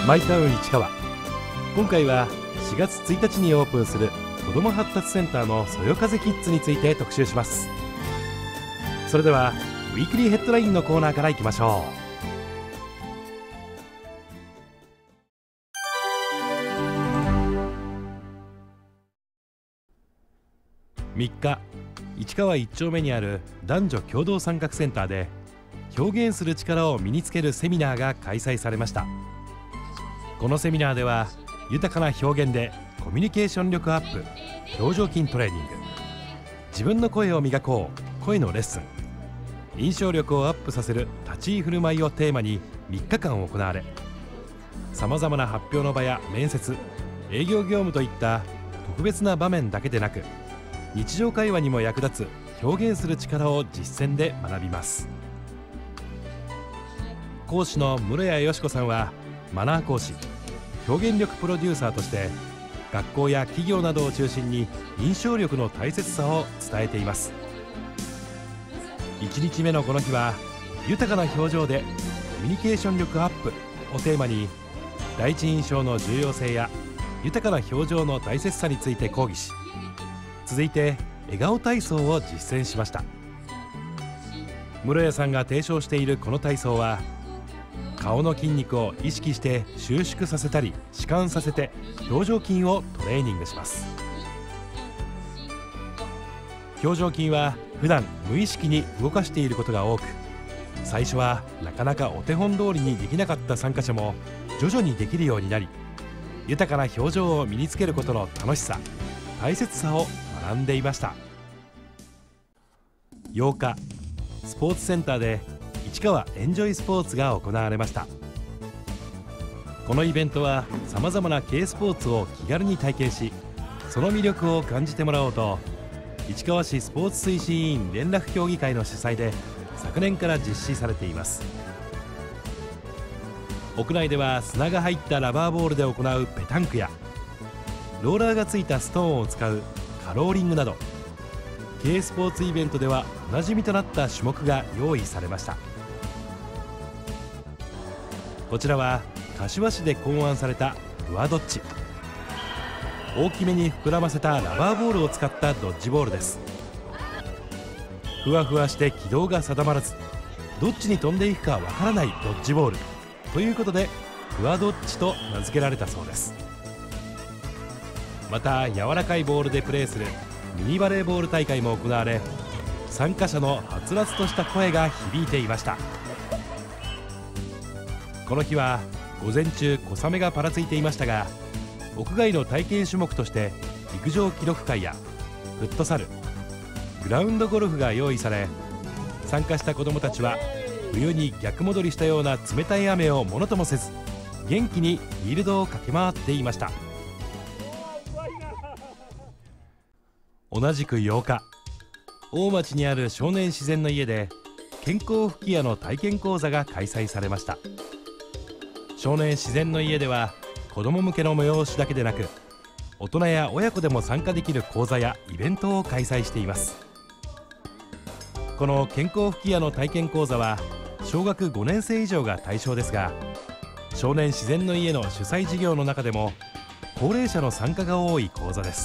マイタウン市川。今回は4月1日にオープンする子ども発達センターのそよ風キッズについて特集します。それではウィークリーヘッドラインのコーナーからいきましょう。3日、市川1丁目にある男女共同参画センターで表現する力を身につけるセミナーが開催されました。このセミナーでは豊かな表現でコミュニケーション力アップ、表情筋トレーニング、自分の声を磨こう声のレッスン、印象力をアップさせる立ち居振る舞いをテーマに3日間行われ、さまざまな発表の場や面接、営業業務といった特別な場面だけでなく、日常会話にも役立つ表現する力を実践で学びます。講師の室谷よし子さんはマナー講師、表現力プロデューサーとして学校や企業などを中心に印象力の大切さを伝えています。1日目のこの日は豊かな表情でコミュニケーション力アップをテーマに、第一印象の重要性や豊かな表情の大切さについて講義し、続いて笑顔体操を実践しました。室谷さんが提唱しているこの体操は、顔の筋肉を意識して収縮させたり弛緩させて表情筋をトレーニングします。表情筋は普段無意識に動かしていることが多く、最初はなかなかお手本通りにできなかった参加者も徐々にできるようになり、豊かな表情を身につけることの楽しさ、大切さを学んでいました。8日、スポーツセンターで市川エンジョイスポーツが行われました。このイベントはさまざまな軽スポーツを気軽に体験し、その魅力を感じてもらおうと、市川市スポーツ推進委員連絡協議会の主催で昨年から実施されています。屋内では砂が入ったラバーボールで行うペタンクや、ローラーがついたストーンを使うカローリングなど、軽スポーツイベントではおなじみとなった種目が用意されました。こちらは柏市で考案されたフワドッチ。大きめに膨らませたラバーボールを使ったドッジボールです。ふわふわして軌道が定まらず、どっちに飛んでいくかわからないドッジボールということで、フワドッチと名付けられたそうです。また柔らかいボールでプレーするミニバレーボール大会も行われ、参加者のはつらつとした声が響いていました。この日は午前中小雨がぱらついていましたが、屋外の体験種目として陸上記録会やフットサル、グラウンドゴルフが用意され、参加した子どもたちは冬に逆戻りしたような冷たい雨をものともせず、元気にフィールドを駆け回っていました。同じく8日、大町にある少年自然の家で健康吹き矢の体験講座が開催されました。少年自然の家では子ども向けの催しだけでなく、大人や親子でも参加できる講座やイベントを開催しています。この健康吹き矢の体験講座は小学5年生以上が対象ですが、少年自然の家の主催事業の中でも高齢者の参加が多い講座です。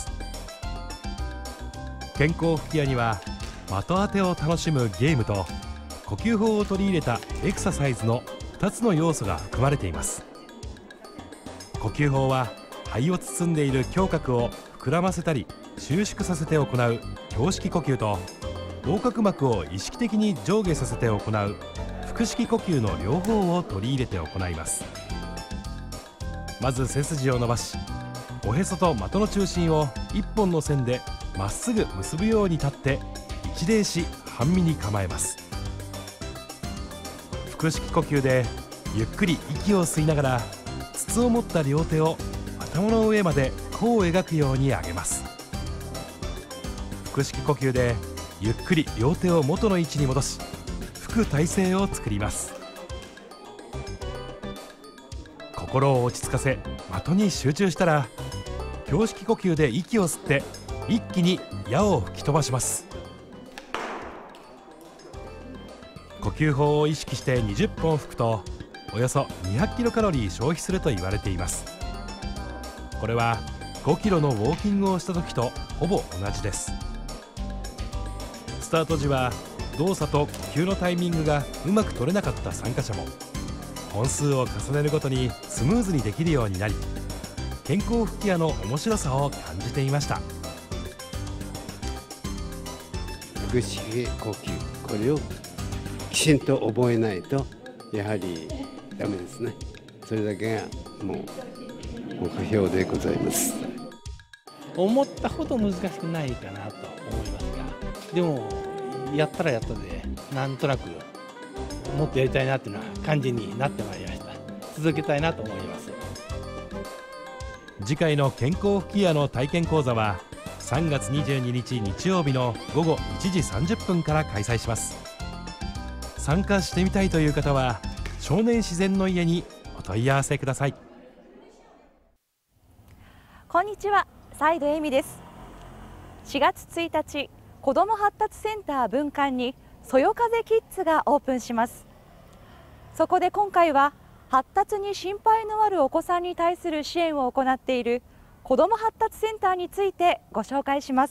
健康吹き矢には的当てを楽しむゲームと呼吸法を取り入れたエクササイズの2つの要素が含まれています。呼吸法は肺を包んでいる胸郭を膨らませたり収縮させて行う胸式呼吸と、横隔膜を意識的に上下させて行う腹式呼吸の両方を取り入れて行います。まず背筋を伸ばし、おへそと的の中心を1本の線でまっすぐ結ぶように立って一礼し半身に構えます。腹式呼吸でゆっくり息を吸いながら、筒を持った両手を頭の上まで弧を描くように上げます。腹式呼吸でゆっくり両手を元の位置に戻し、吹く体勢を作ります。心を落ち着かせ的に集中したら、胸式呼吸で息を吸って一気に矢を吹き飛ばします。呼吸法を意識して20本吹くと、 およそ200キロカロリー消費すると言われています。これは5キロのウォーキングをした時とほぼ同じです。スタート時は動作と呼吸のタイミングがうまく取れなかった参加者も本数を重ねるごとにスムーズにできるようになり、健康吹き矢の面白さを感じていました。 腹式呼吸、これをきちんと覚えないとやはりダメですね。それだけがもう目標でございます。 思ったほど難しくないかなと思いますが、でもやったらやったでなんとなくもっとやりたいなっていうような感じになってまいりました。続けたいなと思います。 次回の健康吹き矢の体験講座は3月22日日曜日の午後1時30分から開催します。参加してみたいという方は少年自然の家にお問い合わせください。 こんにちは、斉藤恵美です。4月1日、子ども発達センター分館にそよ風キッズがオープンします。そこで今回は発達に心配のあるお子さんに対する支援を行っている子ども発達センターについてご紹介します。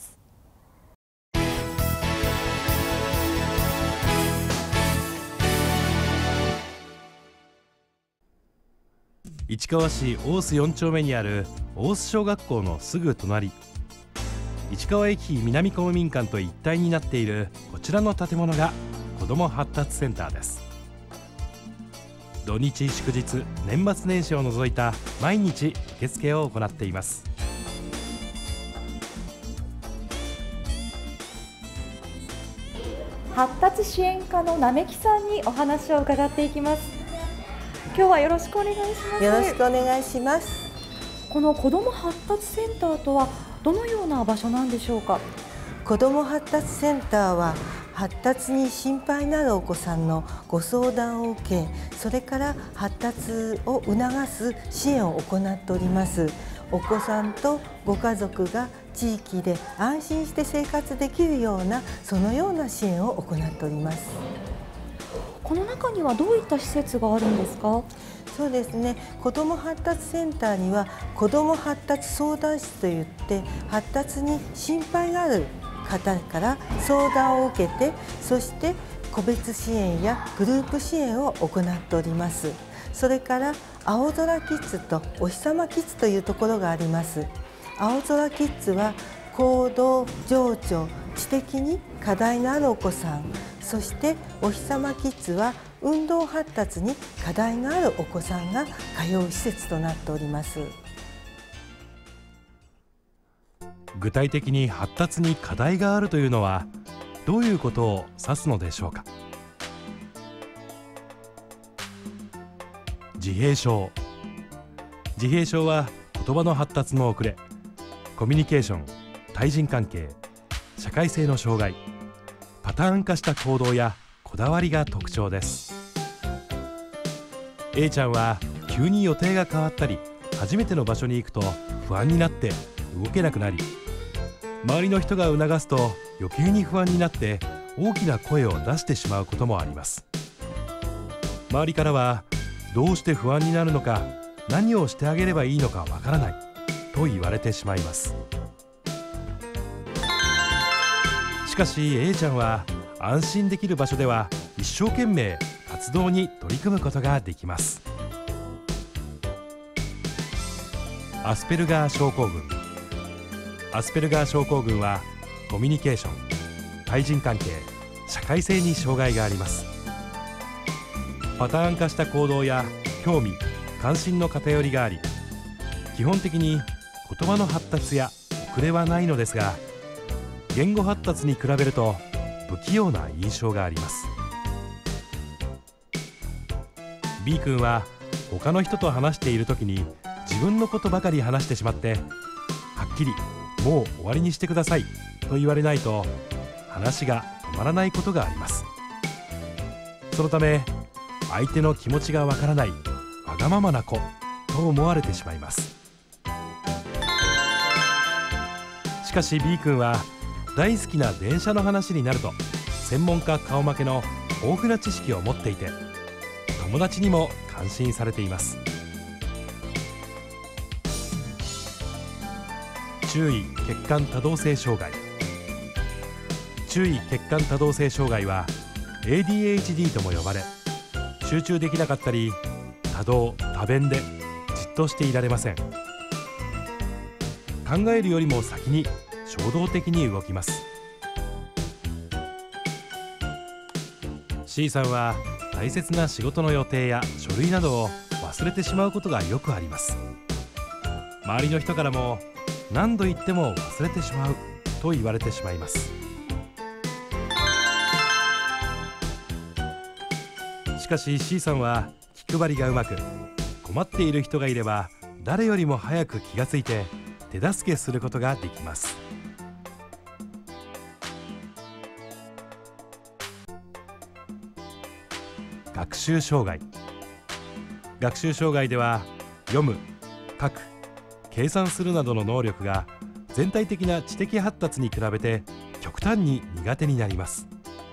市川市大須4丁目にある大須小学校のすぐ隣、市川駅南公民館と一体になっているこちらの建物が子ども発達センターです。土日祝日、年末年始を除いた毎日受付を行っています。 発達支援課の並木さんにお話を伺っていきます。今日はよろしくお願いします。 よろしくお願いします。 この子ども発達センターとはどのような場所なんでしょうか。 子ども発達センターは発達に心配のあるお子さんのご相談を受け、それから発達を促す支援を行っております。お子さんとご家族が地域で安心して生活できるような、そのような支援を行っております。 この中にはどういった施設があるんですか。 そうですね、子ども発達センターには子ども発達相談室といって、発達に心配がある方から相談を受けて、そして個別支援やグループ支援を行っております。それから青空キッズとお日様キッズというところがあります。青空キッズは行動、情緒、知的に課題のあるお子さん、そしてお日様キッズは運動発達に課題のあるお子さんが通う施設となっております。 具体的に発達に課題があるというのはどういうことを指すのでしょうか。自閉症。自閉症は言葉の発達の遅れ、コミュニケーション、対人関係、社会性の障害、パターン化した行動やこだわりが特徴です。 A ちゃんは急に予定が変わったり、初めての場所に行くと不安になって動けなくなり、周りの人が促すと余計に不安になって大きな声を出してしまうこともあります。周りからはどうして不安になるのか、何をしてあげればいいのかわからないと言われてしまいます。しかし A ちゃんは安心できる場所では一生懸命活動に取り組むことができます。アスペルガー症候群。アスペルガー症候群はコミュニケーション、対人関係、社会性に障害があります。パターン化した行動や興味、関心の偏りがあり、基本的に言葉の発達や遅れはないのですが、言語発達に比べると不器用な印象があります。 B 君は他の人と話している時に自分のことばかり話してしまって、はっきりもう終わりにしてくださいと言われないと話が止まらないことがあります。そのため相手の気持ちがわからないわがままな子と思われてしまいます。しかし B 君は大好きな電車の話になると専門家顔負けの豊富な知識を持っていて、友達にも感心されています。注意血管多動性障害。注意血管多動性障害は ADHD とも呼ばれ、集中できなかったり多動多弁でじっとしていられません。考えるよりも先に衝動的に動きます。 C さんは大切な仕事の予定や書類などを忘れてしまうことがよくあります。周りの人からも何度言っても忘れてしまうと言われてしまいます。しかし C さんは気配りがうまく、困っている人がいれば誰よりも早く気がついて手助けすることができます。学習障害。学習障害では読む、書く、計算するなどの能力が全体的な知的発達に比べて極端に苦手になります。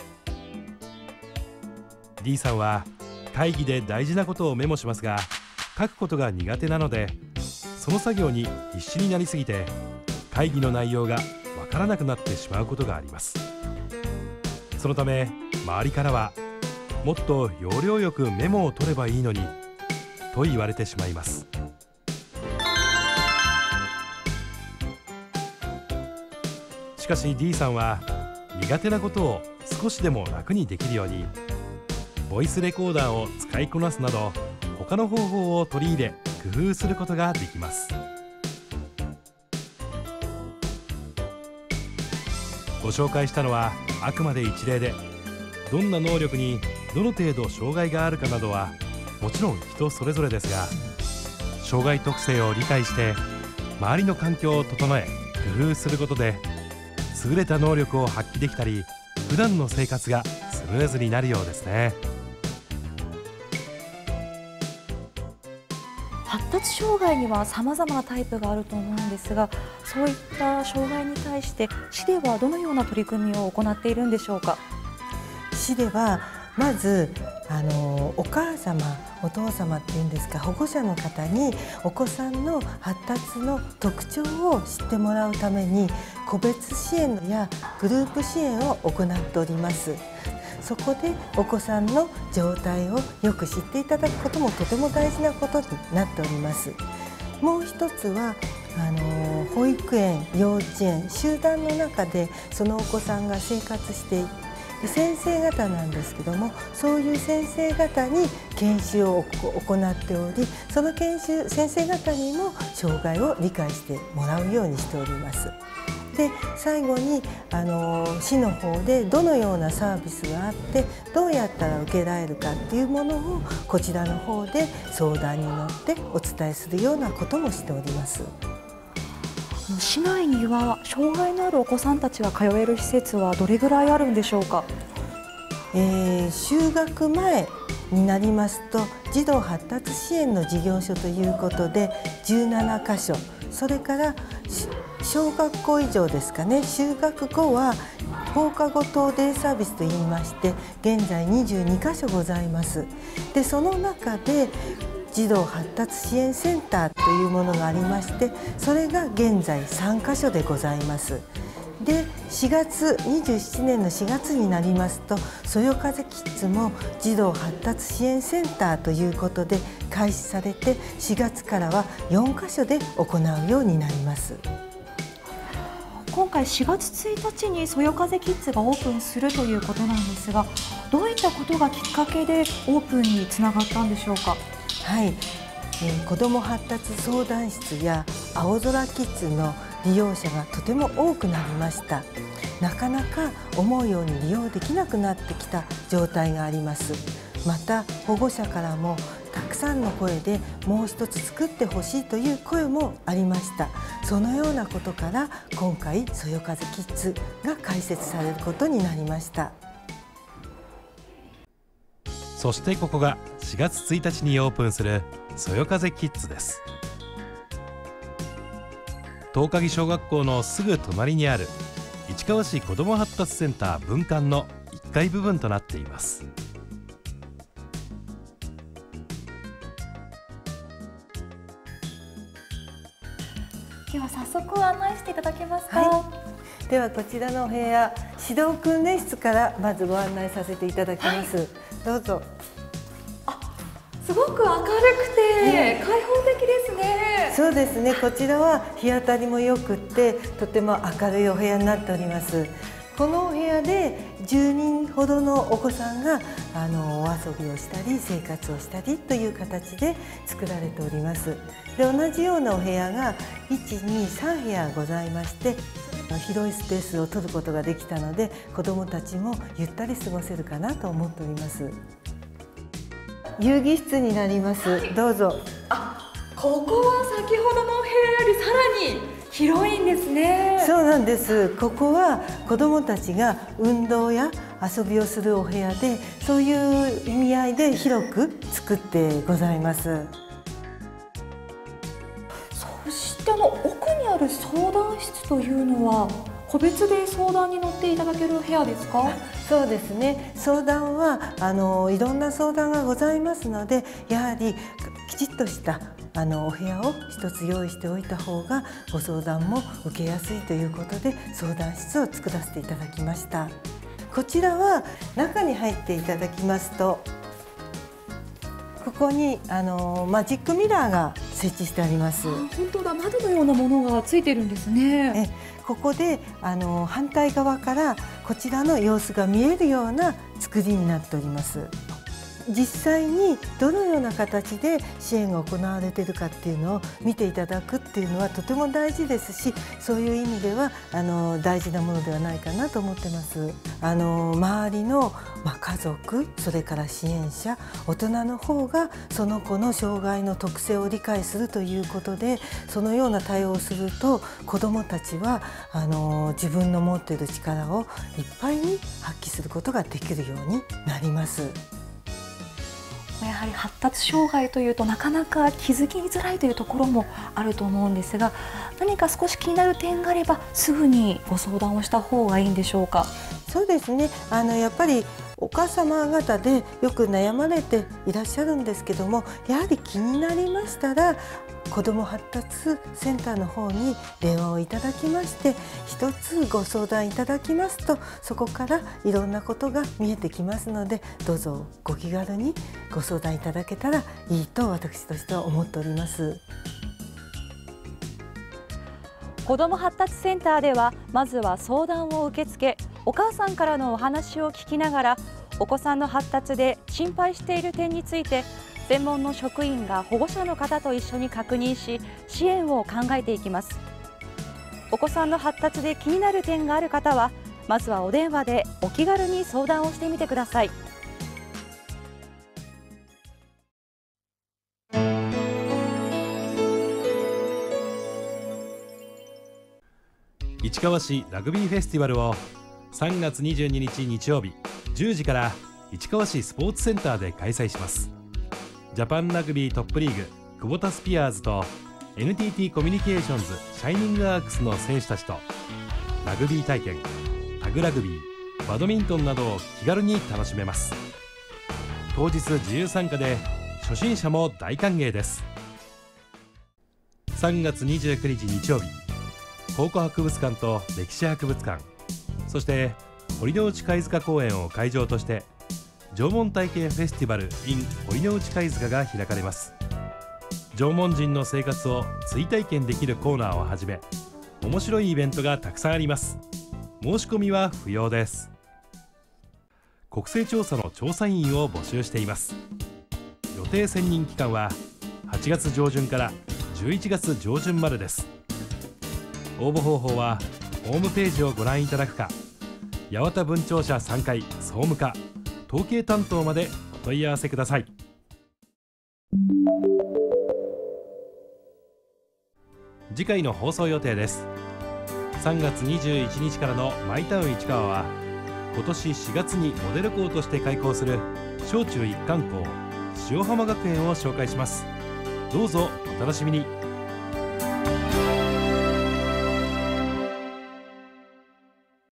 D さんは会議で大事なことをメモしますが、書くことが苦手なのでその作業に必死になりすぎて会議の内容がわからなくなってしまうことがあります。そのため周りからはもっと要領よくメモを取ればいいのにと言われてしまいます。しかし D さんは苦手なことを少しでも楽にできるようにボイスレコーダーを使いこなすなど他の方法を取り入れ工夫することができます。ご紹介したのはあくまで一例で、どんな能力にどの程度障害があるかなどはもちろん人それぞれですが、障害特性を理解して周りの環境を整え工夫することで優れた能力を発揮できたり、普段の生活がスムーズになるようですね。 発達障害にはさまざまなタイプがあると思うんですが、そういった障害に対して市ではどのような取り組みを行っているんでしょうか。 市ではまずお母様お父様っていうんですか、保護者の方にお子さんの発達の特徴を知ってもらうために個別支援やグループ支援を行っております。そこでお子さんの状態をよく知っていただくこともとても大事なことになっております。もう一つは保育園、幼稚園、集団の中でそのお子さんが生活していて、先生方なんですけども、そういう先生方に研修を行っており、その研修先生方にも障害を理解してもらうようにしております。で最後に市の方でどのようなサービスがあってどうやったら受けられるかっていうものをこちらの方で相談に乗ってお伝えするようなこともしております。 市内には障害のあるお子さんたちが通える施設はどれぐらいあるんでしょうか。 就学前になりますと児童発達支援の事業所ということで17カ所、それから小学校以上ですかね、就学後は放課後等デイサービスといいまして現在22カ所ございます。でその中で児童発達支援センターというものがありまして、それが現在3カ所でございます。で27年の4月になりますとそよ風キッズも児童発達支援センターということで開始されて、4月からは4カ所で行うようになります。 今回4月1日にそよ風キッズがオープンするということなんですが、どういったことがきっかけでオープンにつながったんでしょうか。 はい、子ども発達相談室や青空キッズの利用者がとても多くなりました。なかなか思うように利用できなくなってきた状態があります。また保護者からもたくさんの声でもう一つ作ってほしいという声もありました。そのようなことから今回そよ風キッズが開設されることになりました。 そしてここが4月1日にオープンするそよ風キッズです。東鍵小学校のすぐ隣にある市川市子ども発達センター分館の1階部分となっています。 案内していただけますか？ はい、ではこちらのお部屋、指導訓練室からまずご案内させていただきます。どうぞ。 すごく明るくて開放的ですね。 そうですね。こちらは日当たりも良くってとても明るいお部屋になっております。このお部屋で10人ほどのお子さんがお遊びをしたり生活をしたりという形で作られております。で、同じようなお部屋が1、2、3部屋ございまして、広いスペースを取ることができたので、子どもたちもゆったり過ごせるかなと思っております。遊戯室になります。どうぞ。 ここは先ほどのお部屋よりさらに広いんですね。 そうなんです。ここは子どもたちが運動や遊びをするお部屋で、そういう意味合いで広く作ってございます。 そして奥にある相談室というのは個別で相談に乗っていただける部屋ですか？ そうですね。相談はいろんな相談がございますので、やはりきちっとしたお部屋を一つ用意しておいた方がご相談も受けやすいということで、相談室を作らせていただきました。こちらは中に入っていただきますと、ここにマジックミラーが設置してあります。 本当だ、窓のようなものがついてるんですね。 ここで反対側からこちらの様子が見えるような作りになっております。実際にどのような形で支援が行われているかっていうのを見ていただくっていうのはとても大事ですし、そういう意味では大事なものではないかなと思ってます。周りの家族、それから支援者、大人の方がその子の障害の特性を理解するということで、そのような対応をすると子どもたちは自分の持っている力をいっぱいに発揮することができるようになります。 やはり発達障害というとなかなか気づきづらいというところもあると思うんですが、何か少し気になる点があればすぐにご相談をした方がいいんでしょうか？ そうですね。やっぱりお母様方でよく悩まれていらっしゃるんですけども、やはり気になりましたら子ども発達センターの方に電話をいただきまして、一つご相談いただきますと、そこからいろんなことが見えてきますので、どうぞご気軽にご相談いただけたらいいと私としては思っております。 子ども発達センターではまずは相談を受け付け、お母さんからのお話を聞きながら、お子さんの発達で心配している点について専門の職員が保護者の方と一緒に確認し、支援を考えていきます。お子さんの発達で気になる点がある方は、まずはお電話でお気軽に相談をしてみてください。 市川市ラグビーフェスティバルを3月22日日曜日10時から市川市スポーツセンターで開催します。ジャパンラグビートップリーグクボタスピアーズと NTT コミュニケーションズシャイニングアークスの選手たちとラグビー体験、タグラグビー、バドミントンなどを気軽に楽しめます。当日自由参加で初心者も大歓迎です。3月29日日曜日、考古博物館と歴史博物館、そして堀之内貝塚公園を会場として縄文体系フェスティバル in 堀之内貝塚が開かれます。縄文人の生活を追体験できるコーナーをはじめ、面白いイベントがたくさんあります。申し込みは不要です。国勢調査の調査員を募集しています。予定選任期間は8月上旬から11月上旬までです。応募方法はホームページをご覧いただくか、八幡分庁舎3階総務課統計担当までお問い合わせください。次回の放送予定です。3月21日からのマイタウン市川は、今年4月にモデル校として開校する小中一貫校塩浜学園を紹介します。どうぞお楽しみに。